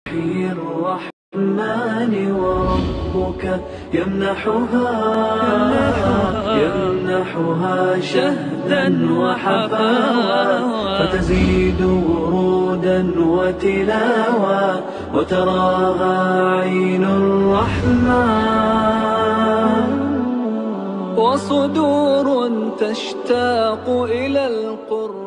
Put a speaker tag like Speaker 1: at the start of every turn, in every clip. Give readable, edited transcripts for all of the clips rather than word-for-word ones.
Speaker 1: الرحمن وربك يمنحها شهدا وحفاوى، فتزيد ورودا وتلاوى، وتراها عين الرحمن، وصدور تشتاق إلى القرآن.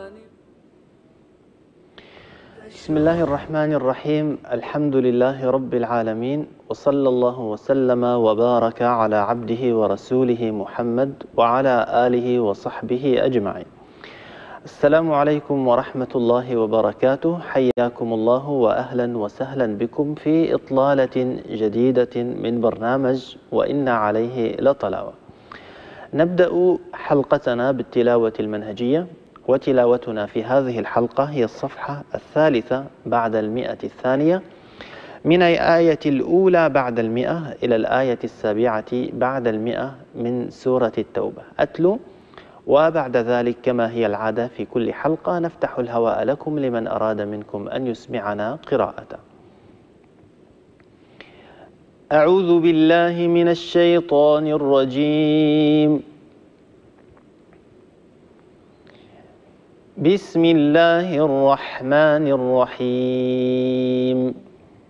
Speaker 2: بسم الله الرحمن الرحيم. الحمد لله رب العالمين، وصلى الله وسلم وبارك على عبده ورسوله محمد وعلى آله وصحبه أجمعين. السلام عليكم ورحمة الله وبركاته. حياكم الله وأهلا وسهلا بكم في إطلالة جديدة من برنامج وإن عليه لطلاوة. نبدأ حلقتنا بالتلاوة المنهجية، وتلاوتنا في هذه الحلقة هي الصفحة 3 بعد 100 من الآية الأولى بعد 100 إلى الآية 7 بعد 100 من سورة التوبة. أتلو، وبعد ذلك كما هي العادة في كل حلقة نفتح الهواء لكم لمن أراد منكم أن يسمعنا قراءة. أعوذ بالله من الشيطان الرجيم. بسم الله الرحمن الرحيم.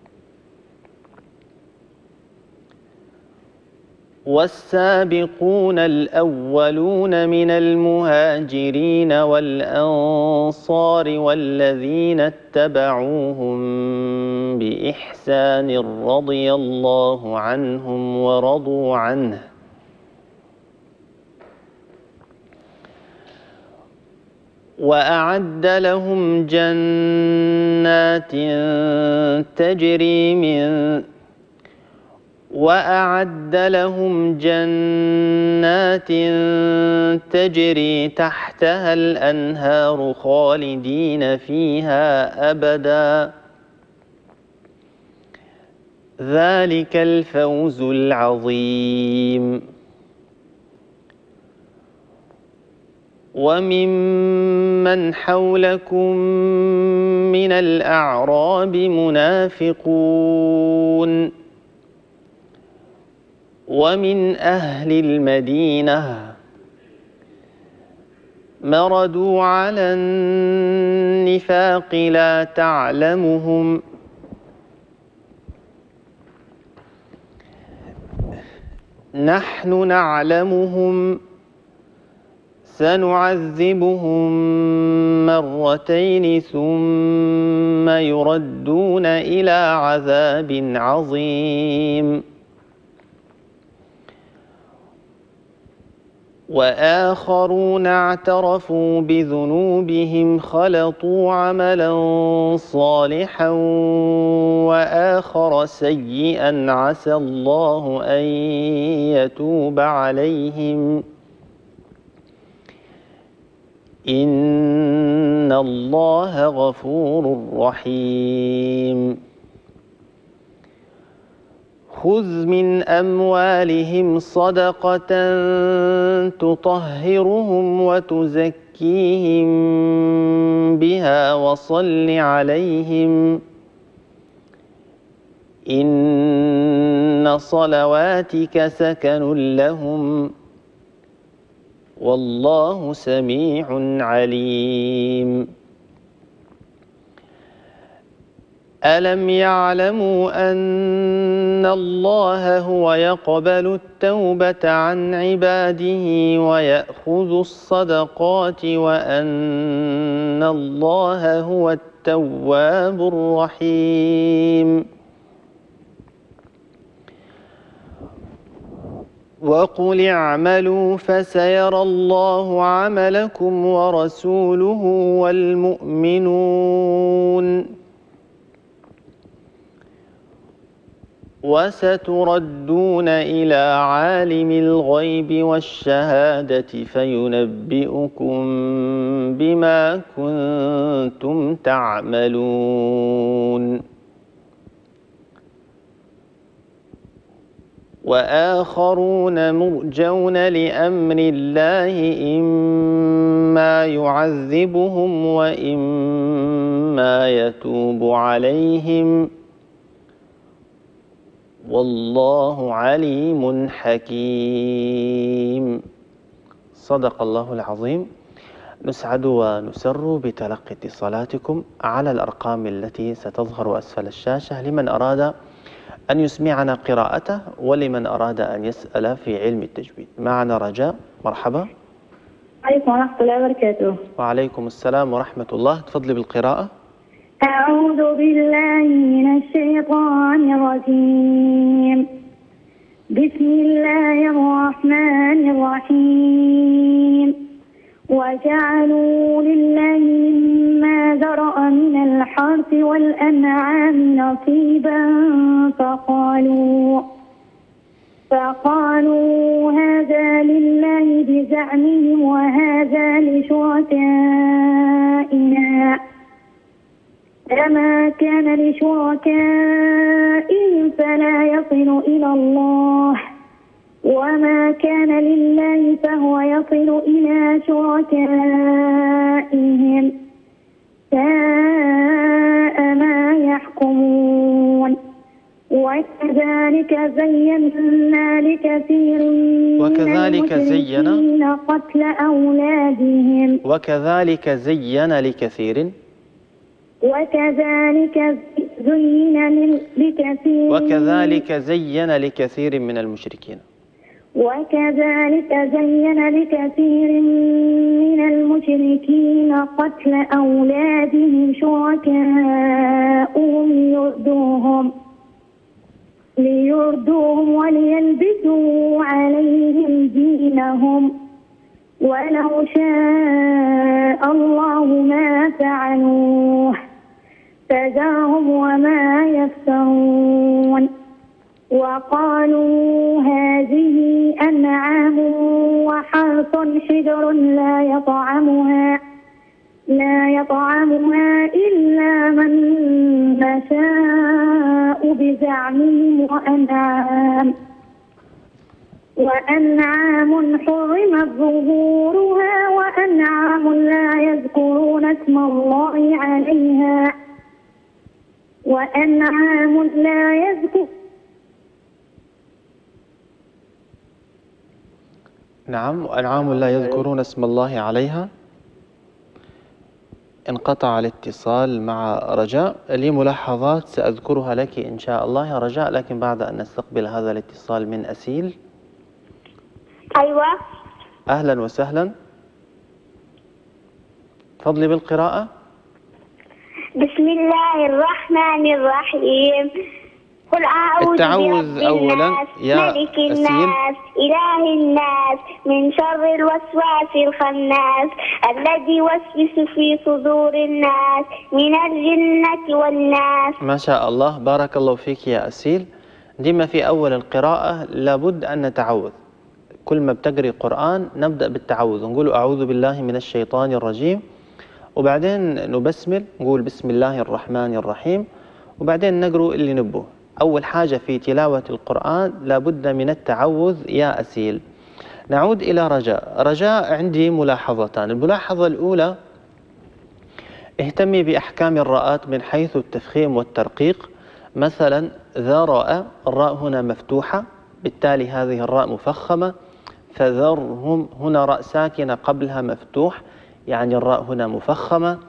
Speaker 2: والسابقون الأولون من المهاجرين والأنصار والذين اتبعوهم بإحسان رضي الله عنهم ورضوا عنه، وأعد لهم جنات تجري تحتها الأنهار خالدين فيها أبدا، ذلك الفوز العظيم. وممن حولكم من الأعراب منافقون، ومن أهل المدينة مردوا على النفاق لا تعلمهم، نحن نعلمهم سنعذبهم مرتين ثم يردون إلى عذاب عظيم. وآخرون اعترفوا بذنوبهم خلطوا عملا صالحا وآخر سيئا عسى الله أن يتوب عليهم، إن الله غفور رحيم. خذ من أموالهم صدقة تطهرهم وتزكيهم بها وصل عليهم، إن صلواتك سكن لهم، والله سميع عليم. ألم يعلموا أن الله هو يقبل التوبة عن عباده ويأخذ الصدقات، وأن الله هو التواب الرحيم؟ وقل اعملوا فسيرى الله عملكم ورسوله والمؤمنون، وستردون إلى عالم الغيب والشهادة فينبئكم بما كنتم تعملون. وآخرون مرجون لأمر الله إما يعذبهم وإما ثم يتوب عليهم والله عليم حكيم. صدق الله العظيم. نسعد ونسر بتلقي اتصالاتكم على الأرقام التي ستظهر أسفل الشاشة لمن أراد أن يسمعنا قراءته ولمن أراد أن يسأل في علم التجويد. معنا رجاء، مرحبا.
Speaker 3: عليكم ورحمة الله وبركاته.
Speaker 2: وعليكم السلام ورحمة الله. تفضلي بالقراءة.
Speaker 3: أعوذ بالله من الشيطان الرجيم. بسم الله الرحمن الرحيم. وجعلوا لله مما ذرأ من الحرث والأنعام نصيبا فقالوا هذا لله بزعمهم وهذا لشركائنا فما كان لشركائهم فلا يصل إلى الله وما كان لله فهو يصل إلى شركائهم ساء ما يحكمون. وكذلك زينا لكثير من المشركين قتل أولادهم وكذلك
Speaker 2: زين لكثير من المشركين
Speaker 3: قتل أولادهم شركاؤهم ليردوهم وليلبسوا عليهم دينهم ولو شاء الله ما فعلوه فذرهم وما يفترون. وقالوا هذه أنعام وحرث حجر لا يطعمها إلا من نشاء بزعمهم وأنعام حرمت ظهورها وأنعام لا يذكرون اسم الله عليها
Speaker 2: نعم، وأنعام لا يذكرون اسم الله عليها. انقطع الاتصال مع رجاء. لي ملاحظات سأذكرها لك إن شاء الله يا رجاء، لكن بعد أن نستقبل هذا الاتصال من أسيل.
Speaker 3: أيوة.
Speaker 2: أهلا وسهلا. تفضلي بالقراءة.
Speaker 3: بسم الله الرحمن الرحيم. قل أعوذ برب الناس ملك الناس إله الناس من شر الوسواس الخناس الذي يوسوس في صدور الناس من الجنة والناس.
Speaker 2: ما شاء الله، بارك الله فيك يا أسيل. ديما في أول القراءة لابد أن نتعوذ. كل ما بتقري قرآن نبدأ بالتعوذ، نقول أعوذ بالله من الشيطان الرجيم، وبعدين نبسمل نقول بسم الله الرحمن الرحيم، وبعدين نقرأ اللي نبوه. أول حاجة في تلاوة القرآن لابد من التعوذ يا أسيل. نعود إلى رجاء. عندي ملاحظتان. الملاحظة الأولى، اهتمي بأحكام الراءات من حيث التفخيم والترقيق. مثلا ذرأ، الراء هنا مفتوحة، بالتالي هذه الراء مفخمة. فذرهم، هنا راء ساكنة قبلها مفتوح، يعني الراء هنا مفخمة.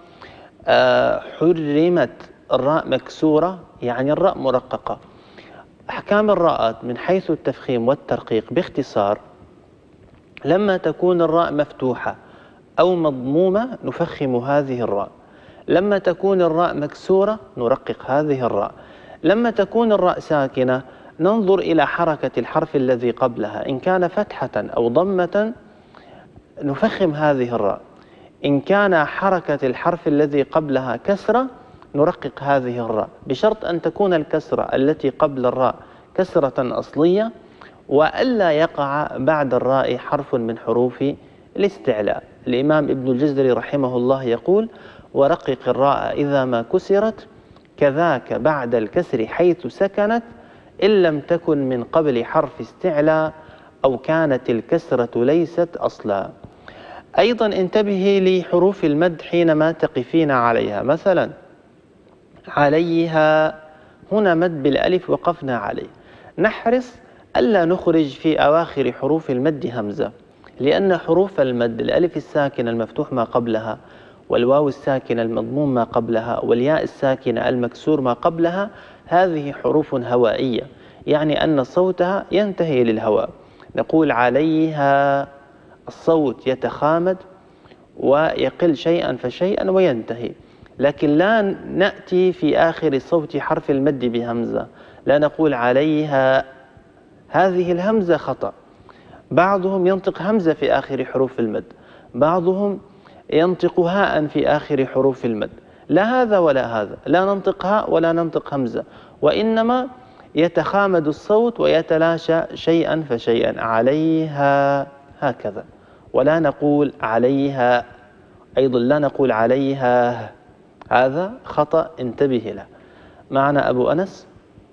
Speaker 2: حرمت، الراء مكسورة، يعني الراء مرققة. أحكام الراءات من حيث التفخيم والترقيق باختصار: لما تكون الراء مفتوحة أو مضمومة نفخم هذه الراء. لما تكون الراء مكسورة نرقق هذه الراء. لما تكون الراء ساكنة ننظر إلى حركة الحرف الذي قبلها، إن كان فتحة أو ضمة نفخم هذه الراء. إن كان حركة الحرف الذي قبلها كسرة نرقق هذه الراء، بشرط أن تكون الكسرة التي قبل الراء كسرة أصلية، وألا يقع بعد الراء حرف من حروف الاستعلاء. الإمام ابن الجزري رحمه الله يقول: ورقق الراء إذا ما كسرت كذاك بعد الكسر حيث سكنت إن لم تكن من قبل حرف استعلاء أو كانت الكسرة ليست أصلا. أيضا انتبهي لحروف المد حينما تقفين عليها. مثلا عليها، هنا مد بالألف وقفنا عليه. نحرص ألا نخرج في أواخر حروف المد همزة، لأن حروف المد الألف الساكنة المفتوح ما قبلها، والواو الساكنة المضموم ما قبلها، والياء الساكنة المكسور ما قبلها، هذه حروف هوائية، يعني أن صوتها ينتهي للهواء. نقول عليها، الصوت يتخامد ويقل شيئا فشيئا وينتهي، لكن لا نأتي في آخر صوت حرف المد بهمزة، لا نقول عليها، هذه الهمزة خطأ. بعضهم ينطق همزة في آخر حروف المد، بعضهم ينطق هاء في آخر حروف المد، لا هذا ولا هذا، لا ننطق هاء ولا ننطق همزة، وإنما يتخامد الصوت ويتلاشى شيئا فشيئا. عليها هكذا، ولا نقول عليها، أيضا لا نقول عليها، هذا خطأ انتبه له. معنا أبو أنس.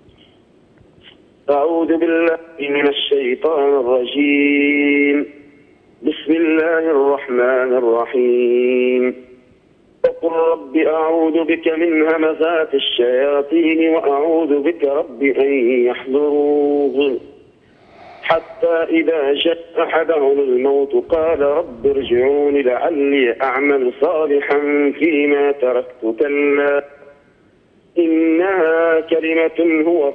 Speaker 4: أعوذ بالله من الشيطان الرجيم. بسم الله الرحمن الرحيم. وقل رب أعوذ بك من همزات الشياطين وأعوذ بك رب أن يحضرون. حتى إذا جاء أحدهم الموت قال رب ارجعون لعلي أعمل صالحا فيما تركت كلا إنها كلمة هو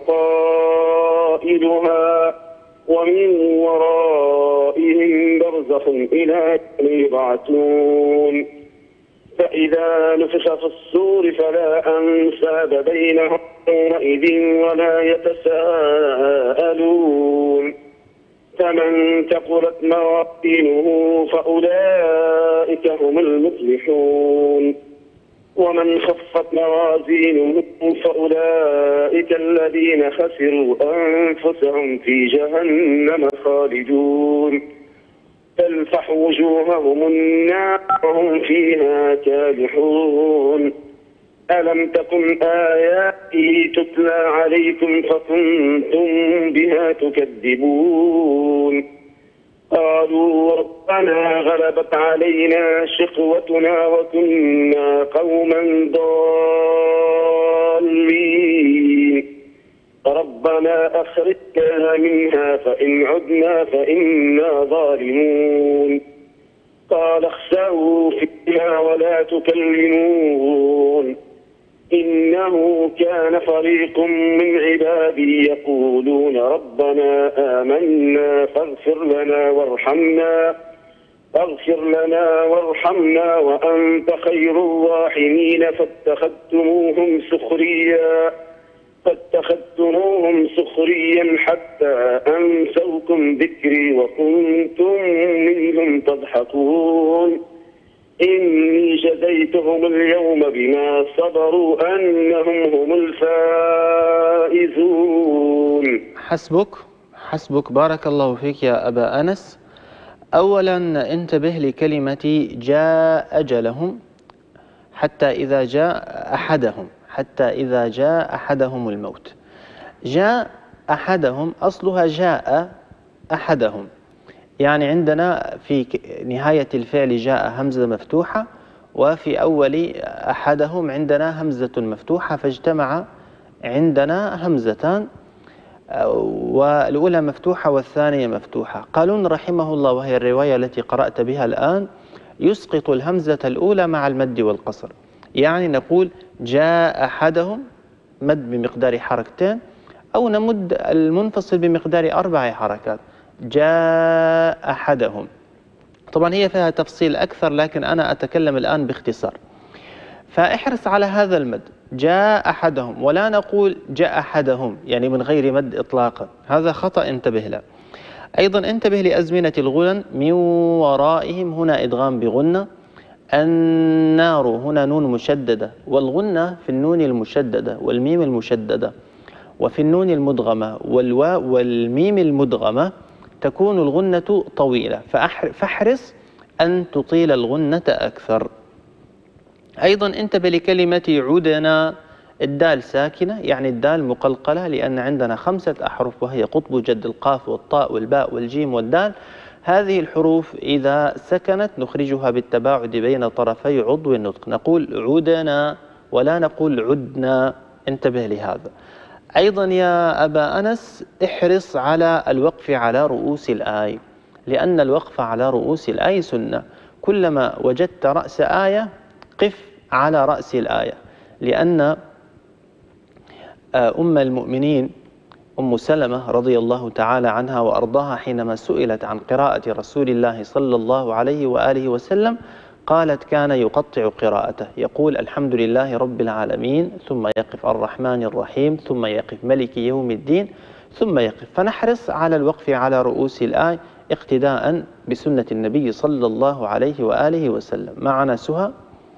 Speaker 4: قائلها ومن ورائهم برزخ إلى يوم يبعثون. فإذا نفخ في الصور فلا أنساب بينهم يومئذ ولا يتساءلون. فمن ثقلت موازينه فأولئك هم المفلحون. ومن خفت موازينه فأولئك الذين خسروا أنفسهم في جهنم خالدون. تلفح وجوههم النار وهم فيها كالحون. ألم تكن آياتي تتلى عليكم فكنتم بها تكذبون. قالوا ربنا غلبت علينا شقوتنا وكنا قوما ضالين ربنا أخرجنا منها فإن عدنا فإنا ظالمون. قال اخسئوا فيها ولا تكلمون إنه كان فريق من عبادي يقولون ربنا آمنا فاغفر لنا وارحمنا وأنت خير الراحمين. فاتخذتموهم سخريا حتى أنسوكم ذكري وكنتم منهم تضحكون. إني جزيتهم اليوم بما صبروا أنهم هم الفائزون.
Speaker 2: حسبك بارك الله فيك يا أبا أنس. أولا انتبه لكلمة جاء أجلهم، حتى إذا جاء أحدهم الموت. جاء أحدهم أصلها جاء أحدهم، يعني عندنا في نهاية الفعل جاء همزة مفتوحة، وفي أول أحدهم عندنا همزة مفتوحة، فاجتمع عندنا همزتان، والأولى مفتوحة والثانية مفتوحة. قالون رحمه الله، وهي الرواية التي قرأت بها الآن، يسقط الهمزة الأولى مع المد والقصر، يعني نقول جاء أحدهم مد بمقدار حركتين، أو نمد المنفصل بمقدار 4 حركات. جاء أحدهم، طبعا هي فيها تفصيل أكثر، لكن أنا أتكلم الآن باختصار. فاحرص على هذا المد، جاء أحدهم، ولا نقول جاء أحدهم يعني من غير مد إطلاقا، هذا خطأ انتبه له. أيضا انتبه لأزمنة الغنن، من ورائهم هنا إدغام بغنة، النار هنا نون مشددة، والغنة في النون المشددة والميم المشددة، وفي النون المدغمة والواو والميم المدغمة تكون الغنة طويلة، فاحرص أن تطيل الغنة أكثر. أيضا انتبه لكلمة عدنا، الدال ساكنة يعني الدال مقلقلة، لأن عندنا 5 أحرف وهي قطب جد، القاف والطاء والباء والجيم والدال. هذه الحروف إذا سكنت نخرجها بالتباعد بين طرفي عضو النطق، نقول عدنا ولا نقول عدنا. انتبه لهذا. أيضا يا أبا أنس احرص على الوقف على رؤوس الآية، لأن الوقف على رؤوس الآية سنة. كلما وجدت رأس آية قف على رأس الآية، لأن أم المؤمنين أم سلمة رضي الله تعالى عنها وأرضاها حينما سئلت عن قراءة رسول الله صلى الله عليه وآله وسلم قالت كان يقطع قراءته، يقول الحمد لله رب العالمين، ثم يقف الرحمن الرحيم، ثم يقف ملك يوم الدين، ثم يقف. فنحرص على الوقف على رؤوس الآية اقتداء بسنة النبي صلى الله عليه وآله وسلم. معنا سهى.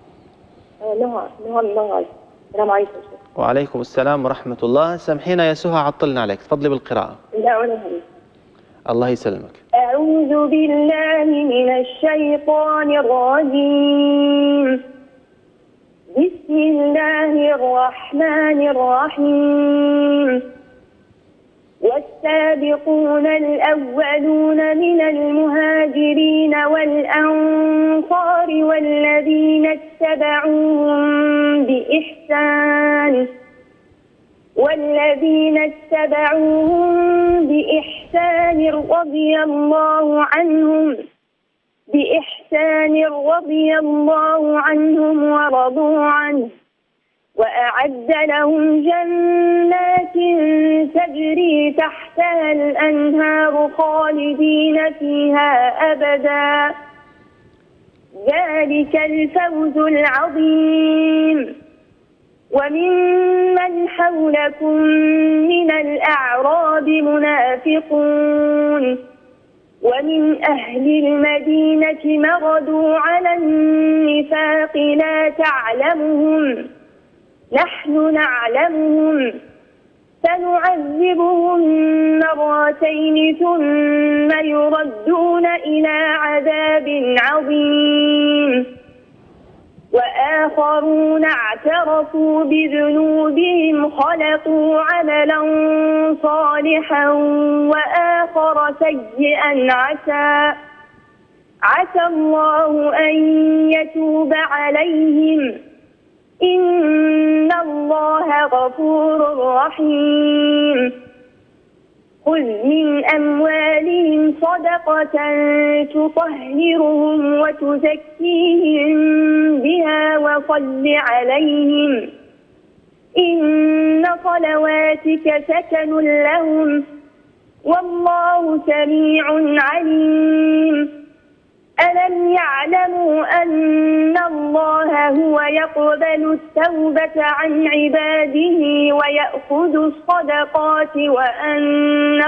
Speaker 5: السلام عليكم.
Speaker 2: وعليكم السلام ورحمة الله. سامحينا يا سهى عطلنا عليك، تفضلي بالقراءة. الله يسلمك.
Speaker 5: أعوذ بالله من الشيطان الرجيم. بسم الله الرحمن الرحيم. والسابقون الأولون من المهاجرين والأنصار والذين اتبعوهم بإحسان رضي الله عنهم ورضوا عنه، وأعد لهم جنات تجري تحتها الأنهار خالدين فيها أبدا، ذلك الفوز العظيم. وممن حولكم من الأعراب منافقون، ومن أهل المدينة مردوا على النفاق لا تعلمهم، نحن نعلمهم، سنعذبهم مرتين ثم يردون إلى عذاب عظيم. وآخرون اعترفوا بذنوبهم خلقوا عملا صالحا وآخر سيئا عسى الله أن يتوب عليهم، إن الله غفور رحيم. خذ من أموالهم صدقة تطهرهم وتزكيهم بها وصل عليهم، إن صلواتك سكن لهم، والله سميع عليم. ألم يعلموا أن الله هو يقبل التوبة عن عباده ويأخذ الصدقات وأن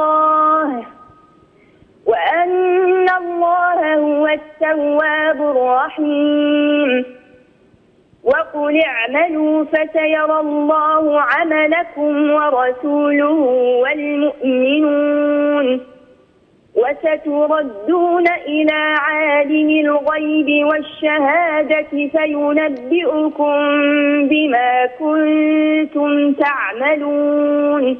Speaker 5: الله هو التواب الرحيم. وقل اعملوا فسيرى الله عملكم ورسوله والمؤمنون، وستردون إلى عالم الغيب والشهادة فينبئكم بما كنتم تعملون.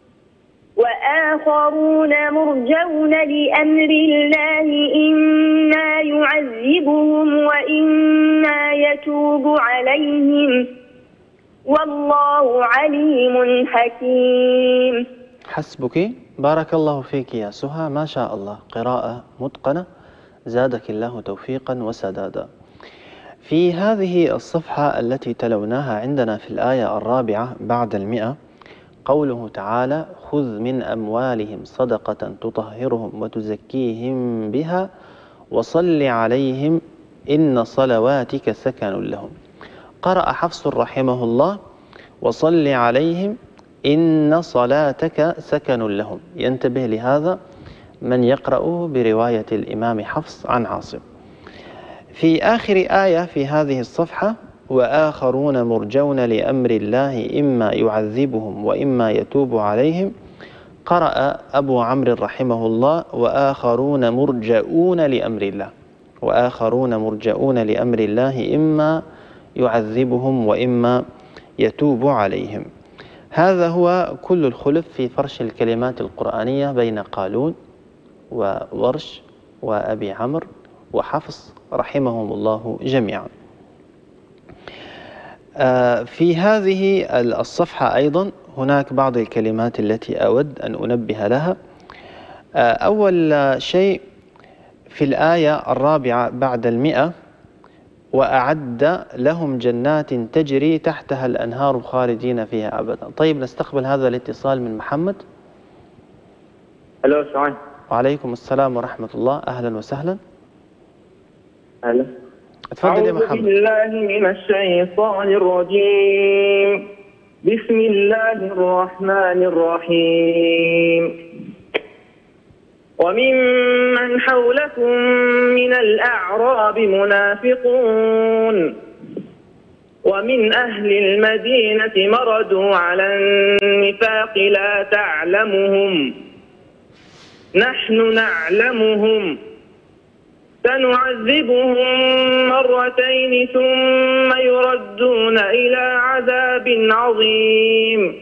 Speaker 5: وآخرون مرجون لأمر الله إما يعذبهم وإما يتوب عليهم، والله عليم حكيم.
Speaker 2: حسبك. بارك الله فيك يا سهى، ما شاء الله، قراءة متقنة، زادك الله توفيقا وسدادا. في هذه الصفحة التي تلوناها عندنا في الآية 4 بعد 100 قوله تعالى: خذ من أموالهم صدقة تطهرهم وتزكيهم بها وصل عليهم إن صلواتك سكن لهم. قرأ حفص رحمه الله: وصل عليهم إن صلاتك سكن لهم. ينتبه لهذا من يقرأ برواية الإمام حفص عن عاصم. في آخر آية في هذه الصفحة: وآخرون مرجون لأمر الله إما يعذبهم وإما يتوب عليهم، قرأ أبو عمرو رحمه الله: وآخرون مرجؤون لأمر الله، وآخرون مرجؤون لأمر الله إما يعذبهم وإما يتوب عليهم. هذا هو كل الخلف في فرش الكلمات القرآنية بين قالون وورش وأبي عمرو وحفص رحمهم الله جميعا. في هذه الصفحة أيضا هناك بعض الكلمات التي أود أن أنبه لها. أول شيء في الآية 4 بعد 100: وأعد لهم جنات تجري تحتها الأنهار خالدين فيها أبدا. طيب نستقبل هذا الاتصال من محمد.
Speaker 6: الو، السلام عليكم.
Speaker 2: وعليكم السلام ورحمة الله، أهلا وسهلا.
Speaker 6: أهلا.
Speaker 2: تفضل يا محمد.
Speaker 6: أعوذ بالله من الشيطان الرجيم. بسم الله الرحمن الرحيم. وممن حولكم من الأعراب منافقون ومن أهل المدينة مردوا على النفاق لا تعلمهم نحن نعلمهم سنعذبهم مرتين ثم يردون إلى عذاب عظيم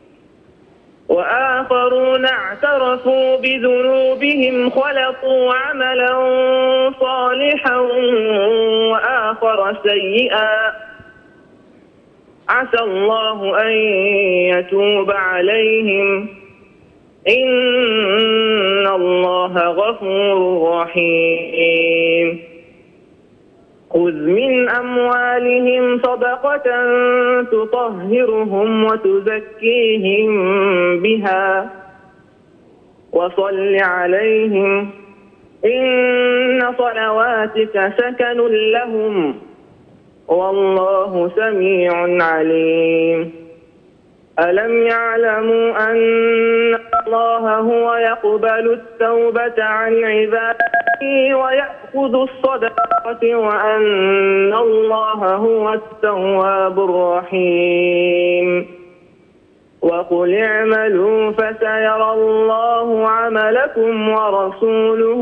Speaker 6: وآخرون اعترفوا بذنوبهم خلطوا عملا صالحا وآخر سيئا عسى الله أن يتوب عليهم إن الله غفور رحيم. خذ من أموالهم صدقة تطهرهم وتزكيهم بها وصل عليهم إن صلواتك سكن لهم والله سميع عليم. ألم يعلموا أن الله هو يقبل التوبة عن عباده ويأخذ الصدقة وأن الله هو التواب الرحيم. وقل اعملوا فسيرى الله عملكم ورسوله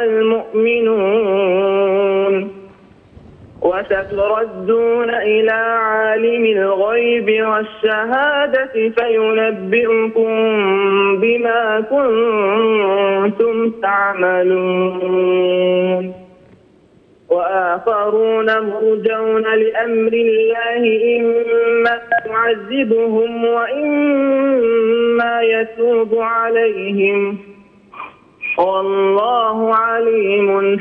Speaker 6: والمؤمنون وستردون إلى عالم الغيب والشهادة فينبئكم بما كنتم تعملون. وآخرون مرجون لأمر الله إما يعذبهم وإما يتوب عليهم والله عليم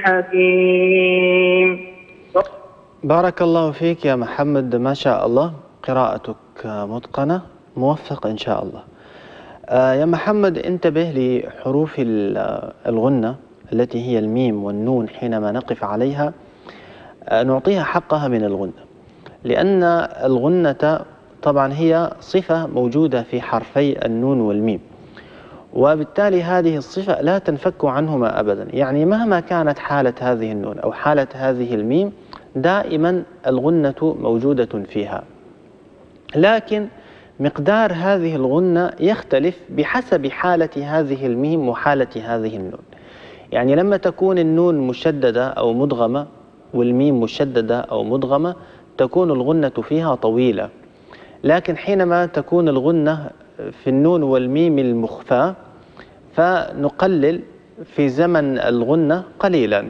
Speaker 6: حكيم.
Speaker 2: بارك الله فيك يا محمد، ما شاء الله قراءتك متقنة، موفق إن شاء الله. يا محمد انتبه لحروف الغنة التي هي الميم والنون، حينما نقف عليها نعطيها حقها من الغنة، لأن الغنة طبعا هي صفة موجودة في حرفي النون والميم، وبالتالي هذه الصفة لا تنفك عنهما أبدا. يعني مهما كانت حالة هذه النون أو حالة هذه الميم دائما الغنة موجودة فيها، لكن مقدار هذه الغنة يختلف بحسب حالة هذه الميم وحالة هذه النون. يعني لما تكون النون مشددة أو مدغمة والميم مشددة أو مدغمة تكون الغنة فيها طويلة، لكن حينما تكون الغنة في النون والميم المخفى فنقلل في زمن الغنة قليلا.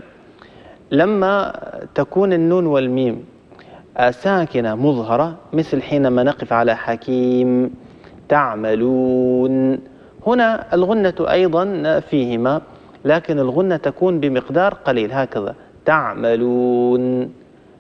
Speaker 2: لما تكون النون والميم ساكنة مظهرة، مثل حينما نقف على حكيم تعملون، هنا الغنة أيضا فيهما، لكن الغنة تكون بمقدار قليل، هكذا تعملون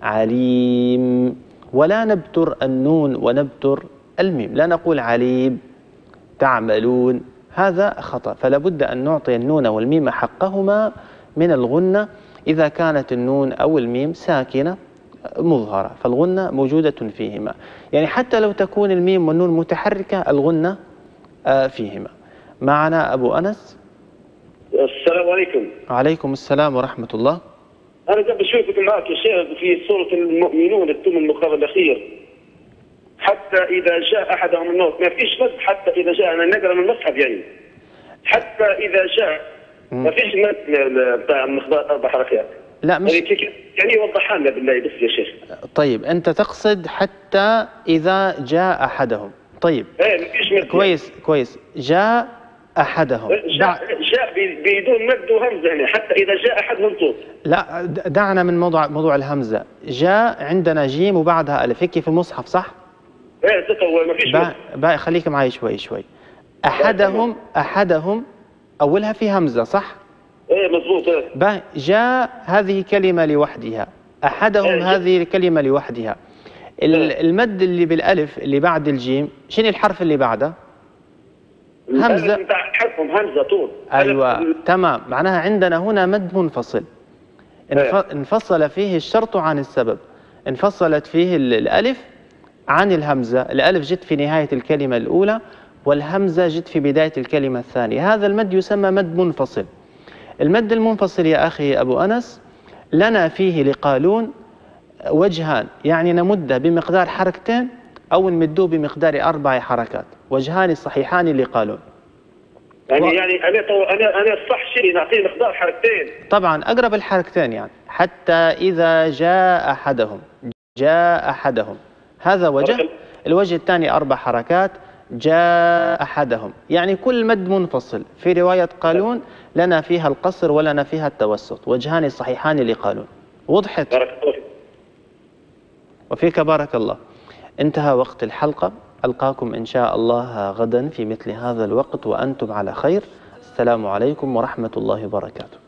Speaker 2: عليم، ولا نبتر النون ونبتر الميم، لا نقول عليم تعملون، هذا خطأ. فلا بد أن نعطي النون والميم حقهما من الغنة إذا كانت النون أو الميم ساكنة مظهرة، فالغنة موجودة فيهما. يعني حتى لو تكون الميم والنون متحركة الغنة فيهما. معنا أبو أنس.
Speaker 4: السلام عليكم.
Speaker 2: وعليكم السلام ورحمة الله.
Speaker 4: أنا قبل شوي كنت معك يا شيخ في سورة المؤمنون الثمن المقابل الأخير، حتى إذا جاء أحدهم الموت، ما فيش مد حتى إذا جاء، أنا نقرأ من المصحف يعني حتى إذا جاء، ما فيش مد بتاع المخبار 4 حركات.
Speaker 2: لا مش
Speaker 4: يعني وضحها لنا بالله بس يا شيخ.
Speaker 2: طيب أنت تقصد حتى إذا جاء أحدهم. طيب
Speaker 4: إيه ما فيش مد.
Speaker 2: كويس كويس. جاء أحدهم.
Speaker 4: جاء بدون مد وهمزة يعني حتى إذا جاء أحدهم صوت.
Speaker 2: لا دعنا من موضوع الهمزة. جاء عندنا جيم وبعدها ألف هيك في المصحف صح؟
Speaker 4: إيه ثقة ما فيش
Speaker 2: بقى خليك معي شوي. أحدهم أولها في همزة صح؟
Speaker 4: إيه مضبوط. إيه
Speaker 2: بقى جاء هذه كلمة لوحدها، أحدهم هذه الكلمة لوحدها. المد اللي بالألف اللي بعد الجيم شنو الحرف اللي بعده؟ همزة.
Speaker 4: حرفهم همزة طول.
Speaker 2: أيوة تمام، معناها عندنا هنا مد منفصل انفصل فيه الشرط عن السبب، انفصلت فيه الألف عن الهمزة. الألف جت في نهاية الكلمة الأولى والهمزة جت في بداية الكلمة الثانية. هذا المد يسمى مد منفصل. المد المنفصل يا أخي أبو أنس لنا فيه لقالون وجهان، يعني نمده بمقدار حركتين أو نمدوه بمقدار 4 حركات، وجهان صحيحان لقالون.
Speaker 4: يعني أنا الصح شيء نعطيه مقدار حركتين.
Speaker 2: طبعا أقرب الحركتين يعني حتى إذا جاء أحدهم هذا وجه. الوجه الثاني 4 حركات جاء أحدهم، يعني كل مد منفصل في رواية قالون لنا فيها القصر ولنا فيها التوسط، وجهان صحيحان لقالون. وضحت؟
Speaker 4: بارك الله فيك.
Speaker 2: وفيك بارك الله. انتهى وقت الحلقة، ألقاكم إن شاء الله غدا في مثل هذا الوقت وأنتم على خير. السلام عليكم ورحمة الله وبركاته.